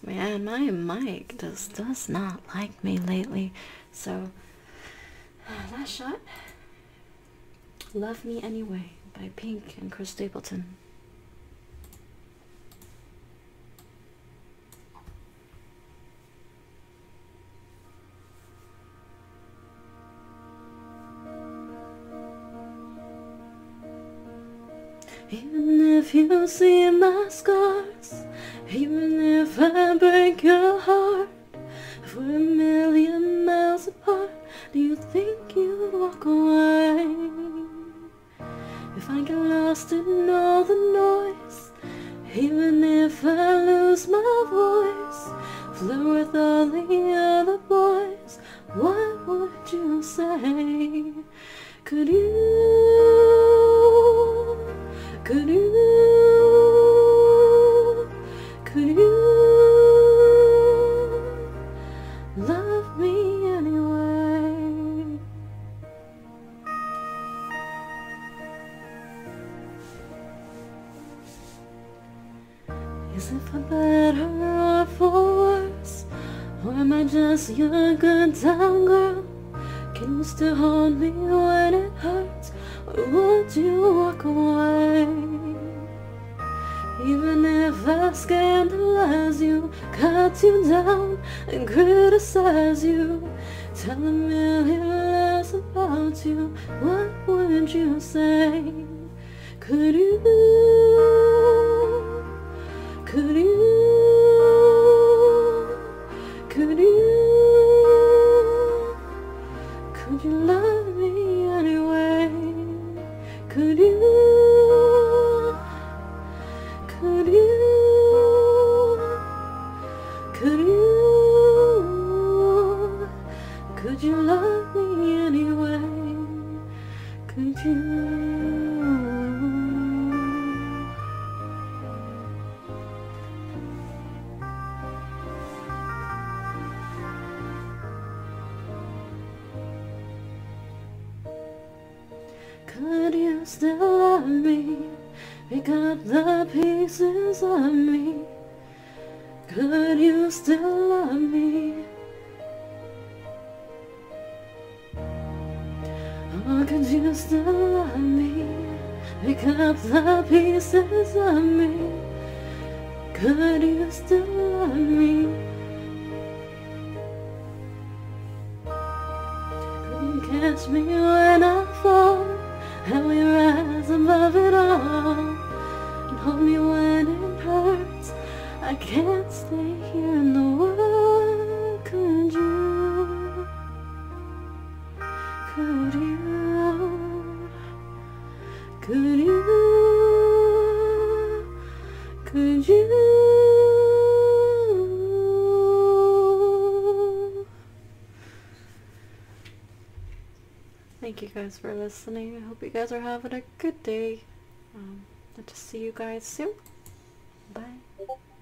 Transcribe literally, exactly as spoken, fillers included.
Man, my mic just does not like me lately. So, uh, last shot. Love Me Anyway by Pink and Chris Stapleton. Even if you see my scars, even if I break your heart, if we're a million miles apart, do you think you'd walk away? If I get lost in all the noise, even if I lose my voice, flirt with all the other boys, what would you say? Could you, could you, could you love me anyway? Is it for better or for worse? Or am I just your good time girl? Can you still hold me when it hurts? Or would you walk away? Even if I scandalize you, cut you down and criticize you, tell a million lies about you, what would you say? Could you, could you, could you, could you love me anyway? Could you, could you, could you, could you love me anyway? Could you? Could you still love me? Pick up the pieces of me. Could you still love me? Or could you still love me? Pick up the pieces of me. Could you still love me? Could you catch me when I fall? And we rise above it all, and hold me when it hurts. I can't stay here in the world. Could you, could you, could you, could you? Thank you guys for listening. I hope you guys are having a good day. Um, hope to see you guys soon. Bye.